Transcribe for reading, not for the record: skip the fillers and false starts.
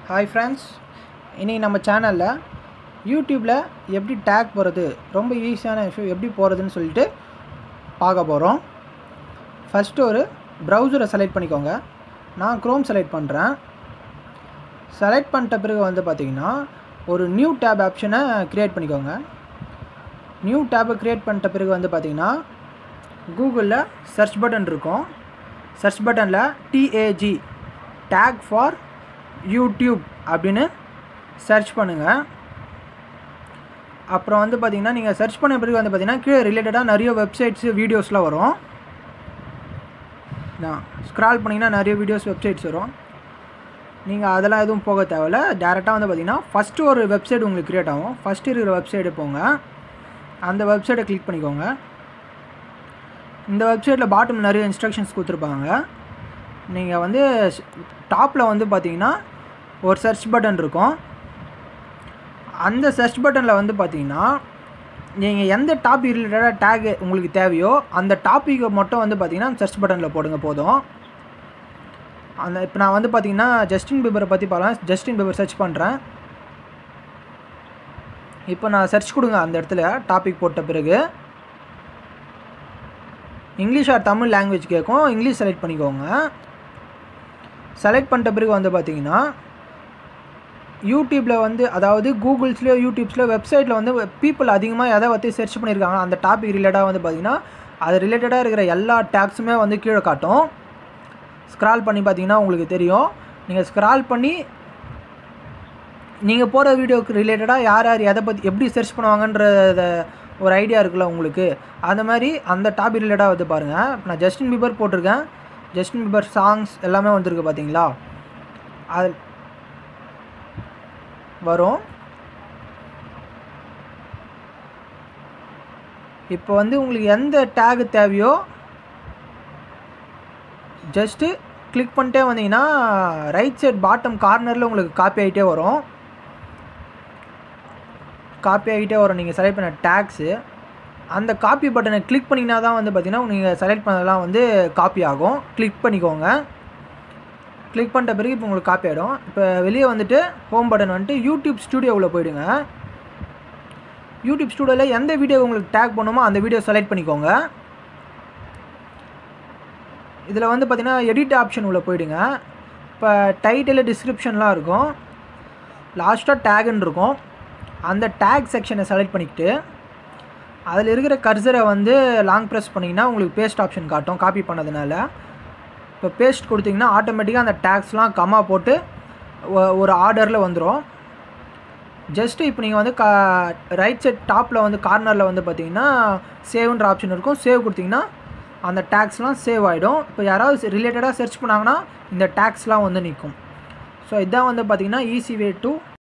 Hi friends, இன்றைக்கி நம்ம சேனலில் யூடியூப்பில் எப்படி டேக் போகிறது, ரொம்ப ஈஸியான விஷயம் எப்படி போகிறதுன்னு சொல்லிட்டு பார்க்க போகிறோம். ஃபஸ்ட்டு ஒரு ப்ரௌசரை செலக்ட் பண்ணிக்கோங்க. நான் க்ரோம் செலக்ட் பண்ணுறேன். செலக்ட் பண்ணிட்ட பிறகு வந்து பார்த்திங்கன்னா ஒரு நியூ டேப் ஆப்ஷனை க்ரியேட் பண்ணிக்கோங்க. நியூ டேப்பை க்ரியேட் பண்ணிட்ட பிறகு வந்து பார்த்திங்கன்னா கூகுளில் சர்ச் பட்டன் இருக்கும். சர்ச் பட்டனில் TAG டேக் ஃபார் யூடியூப் அப்படின்னு சர்ச் பண்ணுங்கள். அப்புறம் வந்து பார்த்திங்கன்னா நீங்கள் சர்ச் பண்ண பிறகு வந்து பார்த்திங்கன்னா கீழே ரிலேட்டடாக நிறைய வெப்சைட்ஸு வீடியோஸ்லாம் வரும். நான் ஸ்க்ரால் பண்ணிங்கன்னா நிறைய வீடியோஸ் வெப்சைட்ஸ் வரும். நீங்கள் அதெல்லாம் எதுவும் போக தேவையில்ல. டேரெக்டாக வந்து பார்த்திங்கன்னா ஃபஸ்ட்டு ஒரு வெப்சைட் உங்களுக்கு க்ரியேட் ஆகும். ஃபஸ்ட்டு இருக்கிற வெப்சைட்டு போங்க. அந்த வெப்சைட்டை கிளிக் பண்ணிக்கோங்க. இந்த வெப்சைட்டில் பாட்டம் நிறைய இன்ஸ்ட்ரக்ஷன்ஸ் கொடுத்துருப்பாங்க. நீங்கள் வந்து டாப்பில் வந்து பார்த்தீங்கன்னா ஒரு சர்ச் பட்டன் இருக்கும். அந்த சர்ச் பட்டனில் வந்து பார்த்தீங்கன்னா நீங்கள் எந்த டாபிக் ரிலேட்டடாக டேக் உங்களுக்கு தேவையோ அந்த டாப்பிக்கை மட்டும் வந்து பார்த்தீங்கன்னா சர்ச் பட்டனில் போடுங்க போதும். இப்போ நான் வந்து பார்த்தீங்கன்னா ஜஸ்டின் பீபரை பற்றி பார்க்கலாம். ஜஸ்டின் பீபர் சர்ச் பண்ணுறேன். இப்போ நான் சர்ச் கொடுங்க. அந்த இடத்துல டாபிக் போட்ட பிறகு இங்கிலீஷ் ஆர் தமிழ் லாங்குவேஜ் கேட்கும். இங்கிலீஷ் செலக்ட் பண்ணிக்கோங்க. செலக்ட் பண்ணிட்ட பிறகு வந்து பார்த்திங்கன்னா யூடியூப்பில் வந்து அதாவது கூகுள்ஸ்லேயோ யூடியூப்ஸ்லேயோ வெப்சைட்டில் வந்து பீப்புள் அதிகமாக எதை பற்றி சர்ச் பண்ணியிருக்காங்க அந்த டாபிக் ரிலேட்டடாக வந்து பார்த்திங்கன்னா அது ரிலேட்டடாக இருக்கிற எல்லா டேக்ஸுமே வந்து கீழே காட்டும். ஸ்க்ரால் பண்ணி பார்த்திங்கன்னா உங்களுக்கு தெரியும். நீங்கள் ஸ்க்ரால் பண்ணி நீங்கள் போகிற வீடியோவுக்கு ரிலேட்டடாக யார் யார் எதை பற்றி எப்படி சர்ச் பண்ணுவாங்கன்றத ஒரு ஐடியா இருக்குல்ல உங்களுக்கு. அந்த மாதிரி அந்த டாபிக் ரிலேட்டடாக வந்து பாருங்கள். இப்போ நான் ஜஸ்டின் பீபர் போட்டிருக்கேன். ஜஸ்டின் பீபர் சாங்ஸ் எல்லாமே வந்துருக்கு பார்த்தீங்களா, அது வரும். இப்போ வந்து உங்களுக்கு எந்த டேக் தேவையோ ஜஸ்ட்டு கிளிக் பண்ணிட்டே வந்தீங்கன்னா ரைட் சைட் பாட்டம் கார்னரில் உங்களுக்கு காப்பி ஆகிட்டே வரும். நீங்கள் செலக்ட் பண்ண டேக்ஸு அந்த காப்பி பட்டனை கிளிக் பண்ணிங்கன்னா தான் வந்து பார்த்திங்கன்னா நீங்கள் செலக்ட் பண்ணதெல்லாம் வந்து காப்பி ஆகும். கிளிக் பண்ணிக்கோங்க. கிளிக் பண்ணிட்ட பிறகு இப்போ உங்களுக்கு காப்பி ஆகிடும். இப்போ வெளியே வந்துட்டு ஹோம் பட்டன் வந்துட்டு யூடியூப் ஸ்டூடியோவில் போயிடுங்க. யூடியூப் ஸ்டூடியோவில் எந்த வீடியோ உங்களுக்கு டேக் பண்ணுமோ அந்த வீடியோ செலக்ட் பண்ணிக்கோங்க. இதில் வந்து பார்த்திங்கன்னா எடிட் ஆப்ஷன் உள்ள போயிடுங்க. இப்போ டைட்டில் டிஸ்கிரிப்ஷன்லாம் இருக்கும். லாஸ்ட்டாக டேகுன்னு இருக்கும். அந்த டேக் செக்ஷனை செலக்ட் பண்ணிக்கிட்டு அதில் இருக்கிற கர்சரை வந்து லாங் ப்ரெஸ் பண்ணிங்கன்னா உங்களுக்கு பேஸ்ட் ஆப்ஷன் காட்டும் காப்பி பண்ணதுனால. இப்போ பேஸ்ட் கொடுத்திங்கன்னா ஆட்டோமேட்டிக்காக அந்த டேக்ஸ்லாம் கம்மா போட்டு ஒரு ஆர்டரில் வந்துடும். ஜஸ்ட்டு இப்போ நீங்கள் வந்து ரைட் சைட் டாப்பில் வந்து கார்னரில் வந்து பார்த்திங்கன்னா சேவ்ன்ற ஆப்ஷன் இருக்கும். சேவ் கொடுத்திங்கன்னா அந்த டேக்ஸ்லாம் சேவ் ஆகிடும். இப்போ யாராவது ரிலேட்டடாக சர்ச் பண்ணாங்கன்னா இந்த டேக்ஸ்லாம் வந்து நிற்கும். ஸோ இதான் வந்து பார்த்திங்கன்னா ஈஸி வே டு